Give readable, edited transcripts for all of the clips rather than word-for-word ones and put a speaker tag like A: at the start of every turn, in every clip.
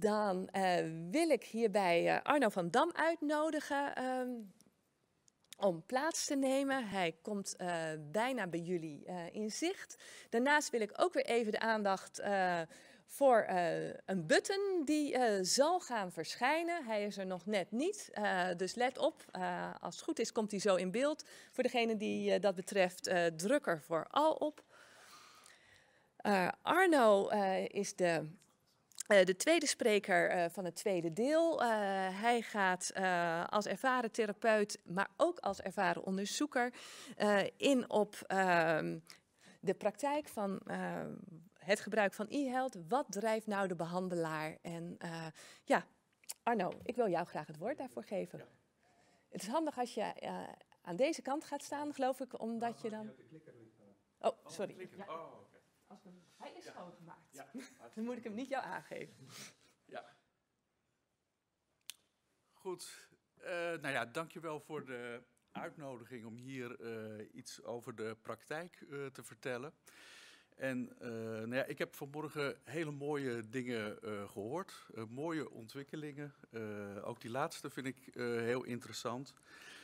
A: Dan wil ik hierbij Arno van Dam uitnodigen om plaats te nemen. Hij komt bijna bij jullie in zicht. Daarnaast wil ik ook weer even de aandacht voor een button die zal gaan verschijnen. Hij is er nog net niet, dus let op. Als het goed is komt hij zo in beeld. Voor degene die dat betreft, druk er vooral op. Arno is de tweede spreker van het tweede deel. Hij gaat als ervaren therapeut, maar ook als ervaren onderzoeker in op de praktijk van het gebruik van e-health. Wat drijft nou de behandelaar? En ja, Arno, ik wil jou graag het woord daarvoor geven. Ja. Het is handig als je aan deze kant gaat staan, geloof ik, omdat je dan... Oh, sorry. Ja. Hij is schoongemaakt. Ja, dan moet ik hem niet jou aangeven.
B: Ja. Goed. Nou ja, dankjewel voor de uitnodiging om hier iets over de praktijk te vertellen. En nou ja, ik heb vanmorgen hele mooie dingen gehoord. Mooie ontwikkelingen. Ook die laatste vind ik heel interessant.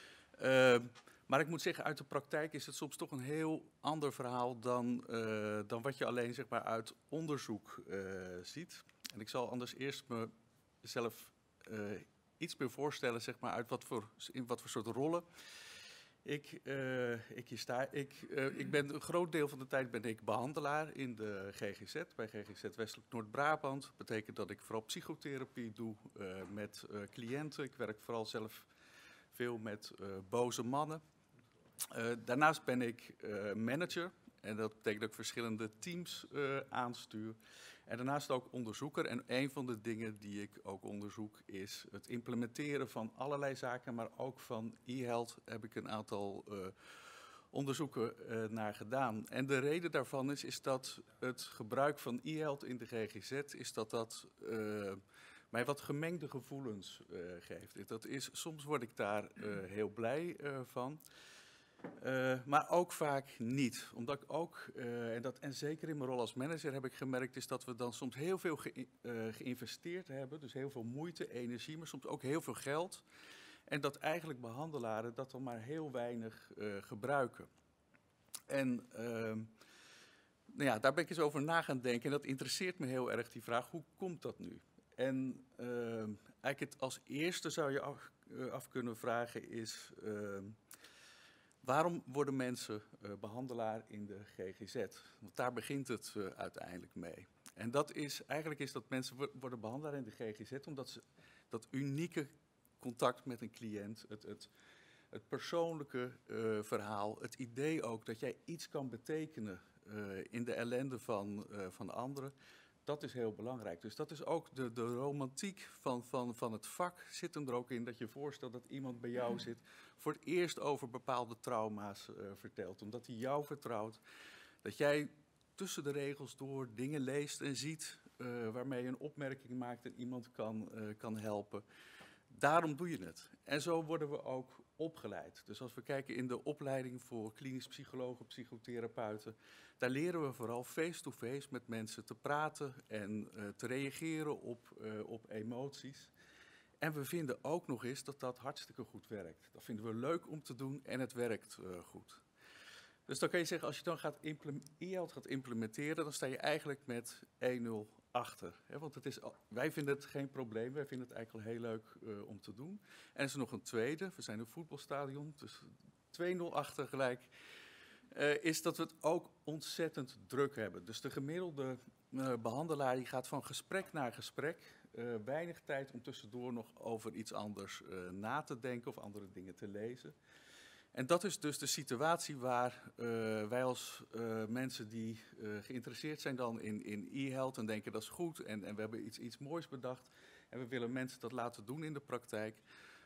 B: Maar ik moet zeggen, uit de praktijk is het soms toch een heel ander verhaal dan wat je alleen zeg maar, uit onderzoek ziet. En ik zal anders eerst mezelf iets meer voorstellen, zeg maar, in wat voor soort rollen ik hier sta. Ik ben een groot deel van de tijd ben ik behandelaar in de GGZ, bij GGZ Westelijk Noord-Brabant. Dat betekent dat ik vooral psychotherapie doe met cliënten. Ik werk vooral zelf veel met boze mannen. Daarnaast ben ik manager en dat betekent dat ik verschillende teams aanstuur. En daarnaast ook onderzoeker. En een van de dingen die ik ook onderzoek is het implementeren van allerlei zaken, maar ook van e-health heb ik een aantal onderzoeken naar gedaan. En de reden daarvan is dat het gebruik van e-health in de GGZ is dat mij wat gemengde gevoelens geeft. Dat is, soms word ik daar heel blij van. Maar ook vaak niet. Omdat ik ook, en zeker in mijn rol als manager heb ik gemerkt, is dat we dan soms heel veel geïnvesteerd hebben. Dus heel veel moeite, energie, maar soms ook heel veel geld. En dat eigenlijk behandelaren dat dan maar heel weinig gebruiken. En nou ja, daar ben ik eens over na gaan denken. En dat interesseert me heel erg, die vraag, hoe komt dat nu? En eigenlijk het als eerste zou je af kunnen vragen is... waarom worden mensen behandelaar in de GGZ? Want daar begint het uiteindelijk mee. En eigenlijk is dat mensen worden behandelaar in de GGZ omdat ze dat unieke contact met een cliënt, het persoonlijke verhaal, het idee ook dat jij iets kan betekenen in de ellende van anderen, dat is heel belangrijk. Dus dat is ook de romantiek van het vak zit hem er ook in. Dat je voorstelt dat iemand bij jou zit, voor het eerst over bepaalde trauma's vertelt. Omdat hij jou vertrouwt. Dat jij tussen de regels door dingen leest en ziet waarmee je een opmerking maakt en iemand kan helpen. Daarom doe je het. En zo worden we ook opgeleid. Dus als we kijken in de opleiding voor klinisch psychologen, psychotherapeuten, daar leren we vooral face-to-face met mensen te praten en te reageren op emoties. En we vinden ook nog eens dat dat hartstikke goed werkt. Dat vinden we leuk om te doen en het werkt goed. Dus dan kan je zeggen, als je dan e-health gaat implementeren, dan sta je eigenlijk met 1-0 achter. Hè? Want wij vinden het geen probleem, wij vinden het eigenlijk al heel leuk om te doen. En er is er nog een tweede, we zijn een voetbalstadion, dus 2-0 achter gelijk, is dat we het ook ontzettend druk hebben. Dus de gemiddelde behandelaar die gaat van gesprek naar gesprek, weinig tijd om tussendoor nog over iets anders na te denken of andere dingen te lezen. En dat is dus de situatie waar wij als mensen die geïnteresseerd zijn dan in e-health en denken dat is goed en we hebben iets moois bedacht en we willen mensen dat laten doen in de praktijk.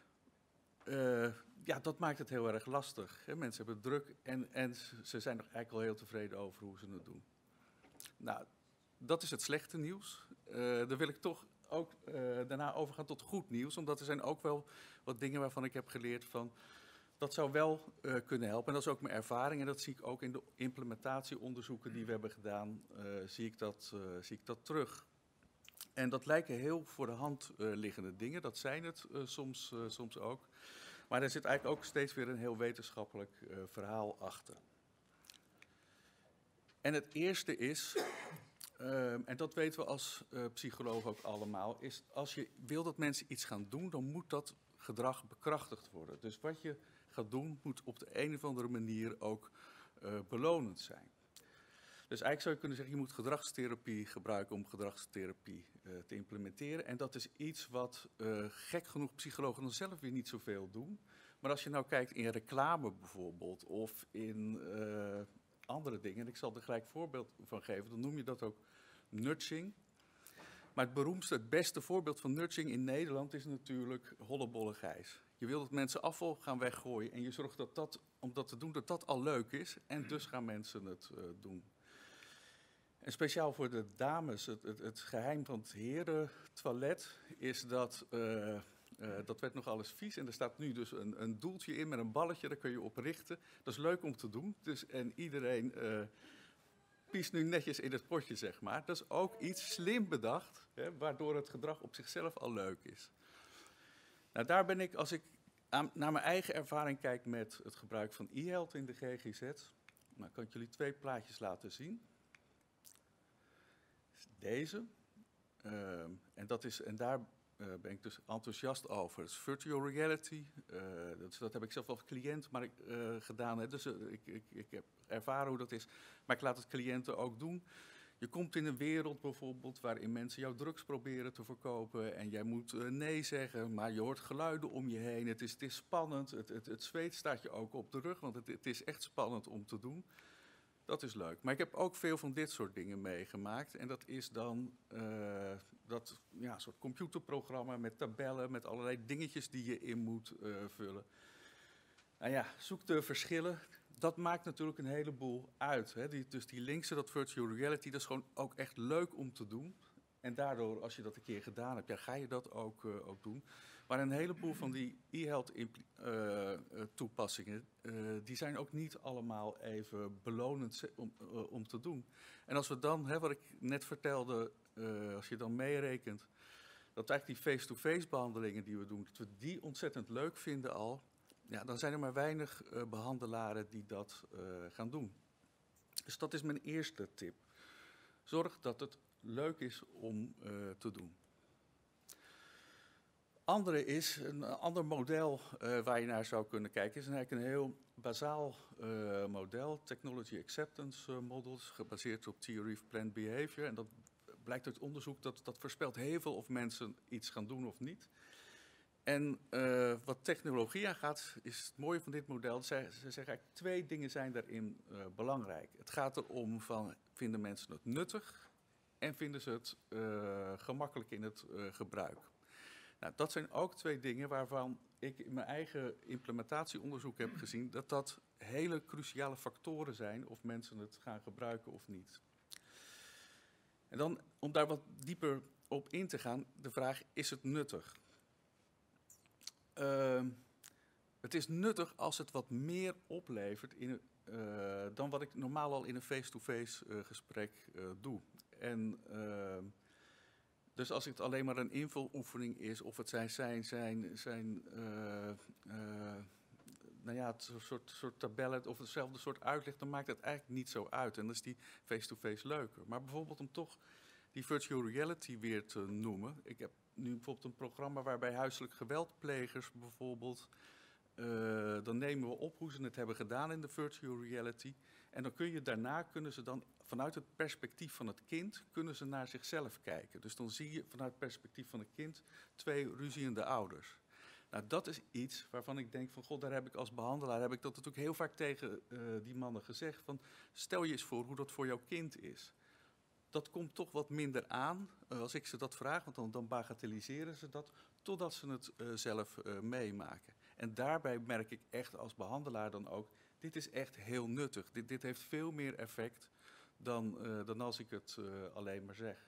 B: Ja, dat maakt het heel erg lastig. Hè? Mensen hebben druk en ze zijn nog eigenlijk al heel tevreden over hoe ze het doen. Nou, dat is het slechte nieuws. Dan wil ik toch ook daarna overgaan tot goed nieuws, omdat er zijn ook wel wat dingen waarvan ik heb geleerd van... Dat zou wel kunnen helpen en dat is ook mijn ervaring en dat zie ik ook in de implementatieonderzoeken die we hebben gedaan, zie ik dat terug. En dat lijken heel voor de hand liggende dingen, dat zijn het soms ook. Maar er zit eigenlijk ook steeds weer een heel wetenschappelijk verhaal achter. En het eerste is, en dat weten we als psycholoog ook allemaal, is als je wil dat mensen iets gaan doen, dan moet dat gedrag bekrachtigd worden. Dus wat je gaat doen, moet op de een of andere manier ook belonend zijn. Dus eigenlijk zou je kunnen zeggen, je moet gedragstherapie gebruiken om gedragstherapie te implementeren. En dat is iets wat gek genoeg psychologen dan zelf weer niet zoveel doen. Maar als je nou kijkt in reclame bijvoorbeeld, of in andere dingen, en ik zal er gelijk voorbeeld van geven, dan noem je dat ook nudging. Maar het beroemdste, het beste voorbeeld van nudging in Nederland is natuurlijk Hollebolle Gijs. Je wil dat mensen afval gaan weggooien en je zorgt dat om dat te doen, dat al leuk is. En dus gaan mensen het doen. En speciaal voor de dames, het geheim van het herentoilet is dat, dat werd nog alles vies. En er staat nu dus een doeltje in met een balletje, daar kun je op richten. Dat is leuk om te doen. Dus, en iedereen piest nu netjes in het potje, zeg maar. Dat is ook iets slim bedacht, hè, waardoor het gedrag op zichzelf al leuk is. Nou, daar ben ik, als ik naar mijn eigen ervaring kijk met het gebruik van e-health in de GGZ. Nou, kan ik jullie 2 plaatjes laten zien. Deze. En daar ben ik dus enthousiast over. Het is virtual reality. Dat heb ik zelf als cliënt gedaan. Hè. Dus ik heb ervaren hoe dat is. Maar ik laat het cliënten ook doen. Je komt in een wereld bijvoorbeeld waarin mensen jou drugs proberen te verkopen. En jij moet nee zeggen, maar je hoort geluiden om je heen. Het is spannend. Het zweet staat je ook op de rug, want het is echt spannend om te doen. Dat is leuk. Maar ik heb ook veel van dit soort dingen meegemaakt. En dat is dan een soort computerprogramma met tabellen, met allerlei dingetjes die je in moet vullen. Nou ja, zoek de verschillen. Dat maakt natuurlijk een heleboel uit. Hè. Dus die linkse, dat virtual reality, dat is gewoon ook echt leuk om te doen. En daardoor, als je dat een keer gedaan hebt, ja, ga je dat ook doen. Maar een heleboel van die e-health toepassingen, die zijn ook niet allemaal even belonend om te doen. En als we dan, wat ik net vertelde, als je dan meerekent, dat eigenlijk die face-to-face behandelingen die we doen, dat we die ontzettend leuk vinden al, ja, dan zijn er maar weinig behandelaren die dat gaan doen. Dus dat is mijn eerste tip. Zorg dat het leuk is om te doen. Een ander model waar je naar zou kunnen kijken, is eigenlijk een heel bazaal model, Technology Acceptance Models, gebaseerd op Theory of Planned Behavior. En dat blijkt uit onderzoek dat voorspelt heel veel of mensen iets gaan doen of niet. En wat technologie aangaat, is het mooie van dit model, ze zeggen eigenlijk 2 dingen zijn daarin belangrijk. Het gaat erom van, vinden mensen het nuttig en vinden ze het gemakkelijk in het gebruik. Nou, dat zijn ook 2 dingen waarvan ik in mijn eigen implementatieonderzoek heb gezien dat hele cruciale factoren zijn of mensen het gaan gebruiken of niet. En dan, om daar wat dieper op in te gaan, de vraag, is het nuttig? Het is nuttig als het wat meer oplevert dan wat ik normaal al in een face-to-face gesprek doe. En dus als het alleen maar een invuloefening is, of het het soort tabellen of hetzelfde soort uitleg, dan maakt het eigenlijk niet zo uit. En dan is die face-to-face leuker. Maar bijvoorbeeld om toch die virtual reality weer te noemen. Ik heb nu bijvoorbeeld een programma waarbij huiselijk geweldplegers bijvoorbeeld, dan nemen we op hoe ze het hebben gedaan in de virtual reality. En dan kunnen ze dan vanuit het perspectief van het kind, kunnen ze naar zichzelf kijken. Dus dan zie je vanuit het perspectief van het kind 2 ruziende ouders. Nou, dat is iets waarvan ik denk van, god, daar heb ik als behandelaar, heb ik dat natuurlijk heel vaak tegen die mannen gezegd. Van, stel je eens voor hoe dat voor jouw kind is. Dat komt toch wat minder aan als ik ze dat vraag, want dan bagatelliseren ze dat, totdat ze het zelf meemaken. En daarbij merk ik echt als behandelaar dan ook, dit is echt heel nuttig. Dit heeft veel meer effect dan als ik het alleen maar zeg.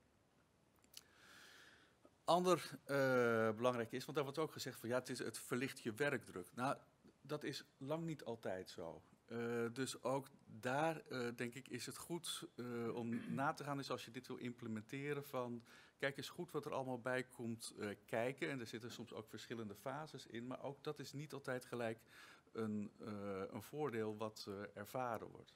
B: Ander belangrijk is, want daar wordt ook gezegd van ja, het verlicht je werkdruk. Nou, dat is lang niet altijd zo. Dus ook daar, denk ik, is het goed om na te gaan, dus als je dit wil implementeren, van kijk eens goed wat er allemaal bij komt kijken. En er zitten soms ook verschillende fases in, maar ook dat is niet altijd gelijk een voordeel wat ervaren wordt.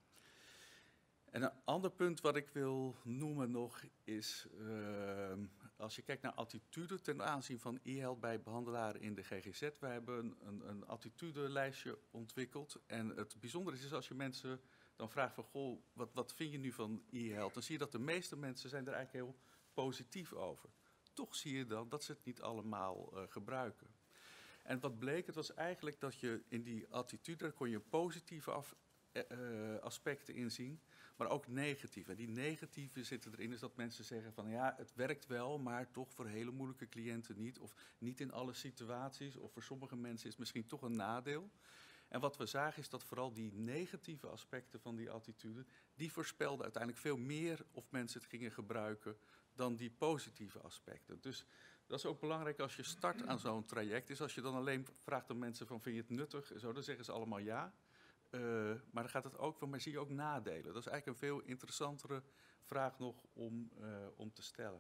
B: En een ander punt wat ik wil noemen nog is, als je kijkt naar attitude ten aanzien van e-health bij behandelaren in de GGZ. Wij hebben een attitudelijstje ontwikkeld. En het bijzondere is als je mensen dan vraagt van, goh, wat vind je nu van e-health? Dan zie je dat de meeste mensen zijn er eigenlijk heel positief over. Toch zie je dan dat ze het niet allemaal gebruiken. En wat bleek, het was eigenlijk dat je in die attitude, daar kon je positieve aspecten in zien, maar ook negatieve. En die negatieve zitten erin, is dat mensen zeggen van ja, het werkt wel, maar toch voor hele moeilijke cliënten niet. Of niet in alle situaties, of voor sommige mensen is het misschien toch een nadeel. En wat we zagen is dat vooral die negatieve aspecten van die attitude, die voorspelden uiteindelijk veel meer of mensen het gingen gebruiken dan die positieve aspecten. Dus dat is ook belangrijk als je start aan zo'n traject. Is als je dan alleen vraagt aan mensen van vind je het nuttig, zo, dan zeggen ze allemaal ja. Maar dan gaat het ook van, maar zie je ook nadelen? Dat is eigenlijk een veel interessantere vraag nog om te stellen.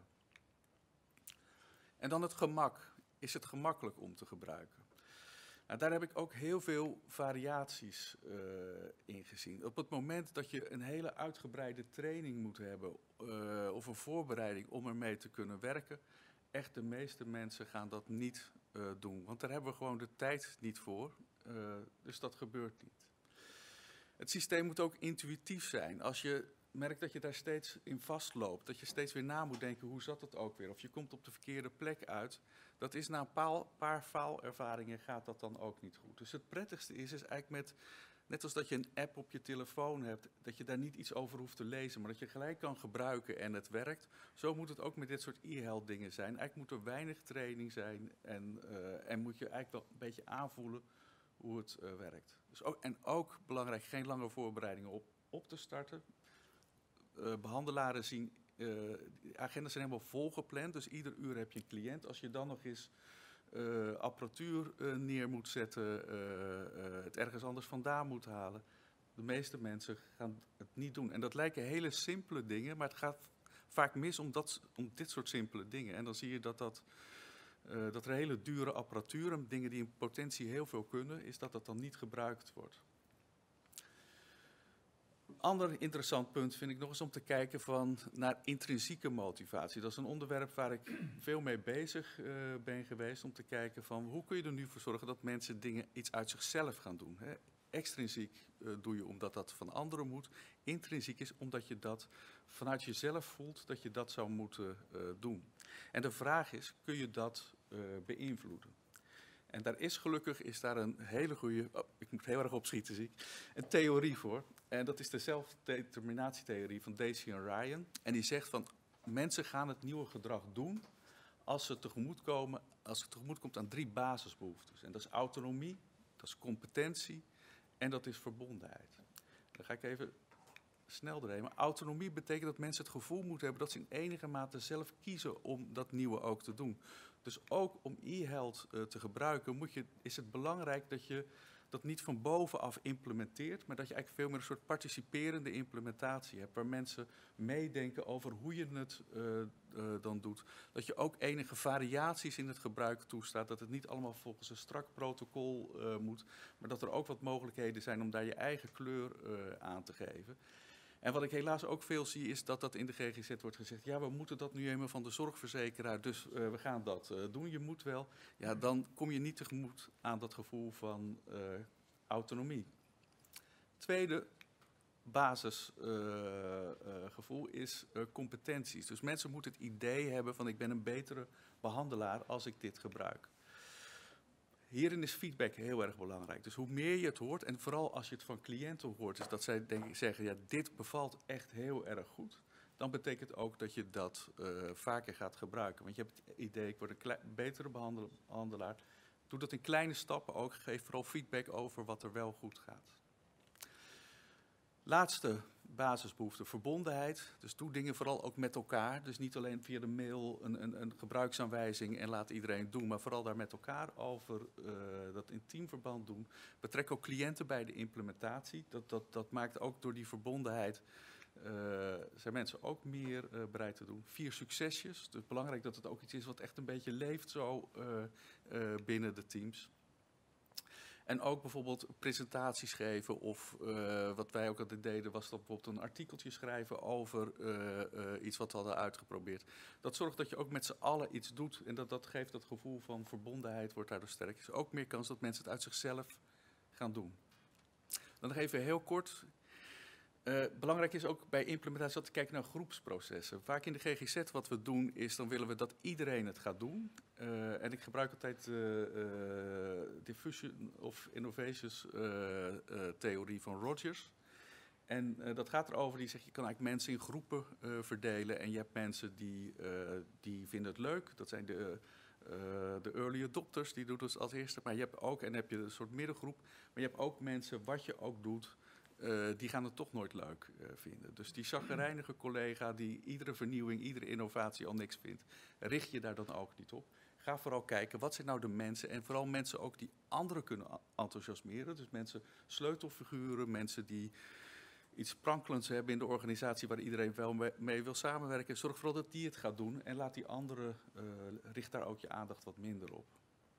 B: En dan het gemak. Is het gemakkelijk om te gebruiken? Nou, daar heb ik ook heel veel variaties in gezien. Op het moment dat je een hele uitgebreide training moet hebben of een voorbereiding om ermee te kunnen werken, echt de meeste mensen gaan dat niet doen. Want daar hebben we gewoon de tijd niet voor. Dus dat gebeurt niet. Het systeem moet ook intuïtief zijn. Als je merkt dat je daar steeds in vastloopt, dat je steeds weer na moet denken, hoe zat het ook weer? Of je komt op de verkeerde plek uit. Dat is na een paar faalervaringen gaat dat dan ook niet goed. Dus het prettigste is eigenlijk net als dat je een app op je telefoon hebt, dat je daar niet iets over hoeft te lezen, maar dat je gelijk kan gebruiken en het werkt. Zo moet het ook met dit soort e-health dingen zijn. Eigenlijk moet er weinig training zijn en moet je eigenlijk wel een beetje aanvoelen hoe het werkt. Dus ook belangrijk, geen lange voorbereidingen op te starten. Behandelaren zien, de agendas zijn helemaal volgepland, dus ieder uur heb je een cliënt. Als je dan nog eens apparatuur neer moet zetten, het ergens anders vandaan moet halen. De meeste mensen gaan het niet doen. En dat lijken hele simpele dingen, maar het gaat vaak mis om dit soort simpele dingen. En dan zie je dat er hele dure apparatuur en dingen die in potentie heel veel kunnen, is dat dan niet gebruikt wordt. Ander interessant punt vind ik nog eens om te kijken naar intrinsieke motivatie. Dat is een onderwerp waar ik veel mee bezig ben geweest, om te kijken van hoe kun je er nu voor zorgen dat mensen iets uit zichzelf gaan doen. Hè? Extrinsiek doe je omdat dat van anderen moet. Intrinsiek is omdat je dat vanuit jezelf voelt dat je dat zou moeten doen. En de vraag is, kun je dat beïnvloeden? En daar is een hele goede, ik moet heel erg opschieten zie ik, een theorie voor. En dat is de zelfdeterminatietheorie van Dacey en Ryan. En die zegt van, mensen gaan het nieuwe gedrag doen als het tegemoet komt aan 3 basisbehoeftes. En dat is autonomie, dat is competentie en dat is verbondenheid. Dan ga ik even snel doorheen. Maar autonomie betekent dat mensen het gevoel moeten hebben dat ze in enige mate zelf kiezen om dat nieuwe ook te doen. Dus ook om e-health te gebruiken is het belangrijk dat je dat niet van bovenaf implementeert, maar dat je eigenlijk veel meer een soort participerende implementatie hebt, waar mensen meedenken over hoe je het dan doet. Dat je ook enige variaties in het gebruik toestaat, dat het niet allemaal volgens een strak protocol moet, maar dat er ook wat mogelijkheden zijn om daar je eigen kleur aan te geven. En wat ik helaas ook veel zie is dat in de GGZ wordt gezegd, ja, we moeten dat nu eenmaal van de zorgverzekeraar, dus we gaan dat doen, je moet wel. Ja, dan kom je niet tegemoet aan dat gevoel van autonomie. Tweede basisgevoel is competenties. Dus mensen moeten het idee hebben van ik ben een betere behandelaar als ik dit gebruik. Hierin is feedback heel erg belangrijk. Dus hoe meer je het hoort, en vooral als je het van cliënten hoort, is dat zij zeggen, ja, dit bevalt echt heel erg goed. Dan betekent ook dat je dat vaker gaat gebruiken. Want je hebt het idee, ik word een betere behandelaar. Doe dat in kleine stappen ook. Geef vooral feedback over wat er wel goed gaat. Laatste basisbehoefte verbondenheid. Dus doe dingen vooral ook met elkaar. Dus niet alleen via de mail een gebruiksaanwijzing en laat iedereen het doen, maar vooral daar met elkaar over dat in teamverband doen. Betrek ook cliënten bij de implementatie. Dat maakt ook door die verbondenheid zijn mensen ook meer bereid te doen. 4 succesjes. Dus belangrijk dat het ook iets is wat echt een beetje leeft zo binnen de teams. En ook bijvoorbeeld presentaties geven of wat wij ook altijd deden was dat bijvoorbeeld een artikeltje schrijven over iets wat we hadden uitgeprobeerd. Dat zorgt dat je ook met z'n allen iets doet en dat geeft dat gevoel van verbondenheid, wordt daardoor sterk. Dus ook meer kans dat mensen het uit zichzelf gaan doen. Dan nog even heel kort. Belangrijk is ook bij implementatie dat te kijken naar groepsprocessen. Vaak in de GGZ wat we doen is, dan willen we dat iedereen het gaat doen. En ik gebruik altijd Diffusion of Innovations theorie van Rogers. En dat gaat erover, die zegt je kan eigenlijk mensen in groepen verdelen. En je hebt mensen die vinden het leuk, dat zijn de early adopters, die doen het als eerste. Maar je hebt ook, en dan heb je een soort middengroep, maar je hebt ook mensen, wat je ook doet, die gaan het toch nooit leuk vinden. Dus die chagrijnige collega die iedere vernieuwing, iedere innovatie al niks vindt, richt je daar dan ook niet op. Ga vooral kijken, wat zijn nou de mensen en vooral mensen ook die anderen kunnen enthousiasmeren. Dus mensen, sleutelfiguren, mensen die iets sprankelends hebben in de organisatie waar iedereen wel mee wil samenwerken. Zorg vooral dat die het gaat doen en laat die anderen, richt daar ook je aandacht wat minder op.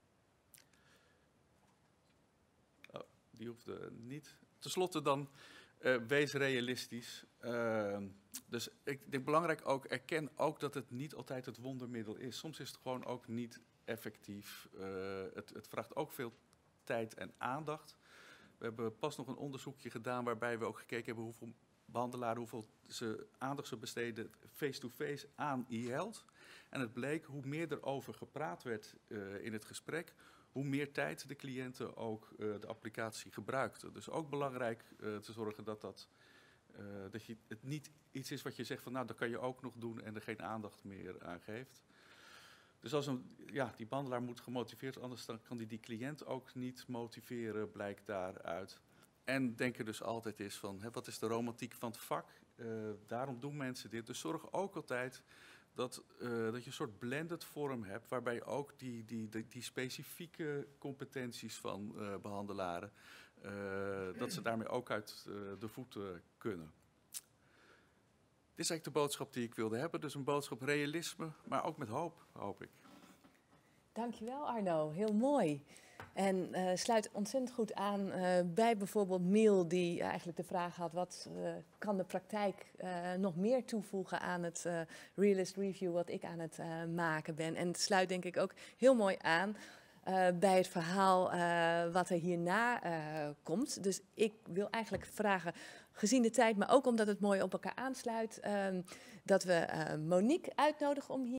B: Oh, die hoefde niet. Ten slotte dan, wees realistisch. Dus ik denk belangrijk ook, erken ook dat het niet altijd het wondermiddel is. Soms is het gewoon ook niet effectief. Het vraagt ook veel tijd en aandacht. We hebben pas nog een onderzoekje gedaan waarbij we ook gekeken hebben hoeveel behandelaren, hoeveel aandacht ze besteden face-to-face aan e-health. En het bleek, hoe meer er over gepraat werd in het gesprek, hoe meer tijd de cliënten ook de applicatie gebruikten. Dus ook belangrijk te zorgen dat het niet iets is wat je zegt van nou, dat kan je ook nog doen en er geen aandacht meer aan geeft. Dus als die behandelaar moet gemotiveerd, anders dan kan die cliënt ook niet motiveren, blijkt daaruit. En denk er dus altijd eens van, wat is de romantiek van het vak? Daarom doen mensen dit. Dus zorg ook altijd dat je een soort blended vorm hebt, waarbij je ook die specifieke competenties van behandelaren, dat ze daarmee ook uit de voeten kunnen. Dit is eigenlijk de boodschap die ik wilde hebben. Dus een boodschap realisme, maar ook met hoop, hoop ik.
A: Dankjewel Arno, heel mooi. En sluit ontzettend goed aan bij bijvoorbeeld Miel, die eigenlijk de vraag had, wat kan de praktijk nog meer toevoegen aan het Realist Review wat ik aan het maken ben. En het sluit denk ik ook heel mooi aan bij het verhaal wat er hierna komt. Dus ik wil eigenlijk vragen, gezien de tijd, maar ook omdat het mooi op elkaar aansluit, dat we Monique uitnodigen om hier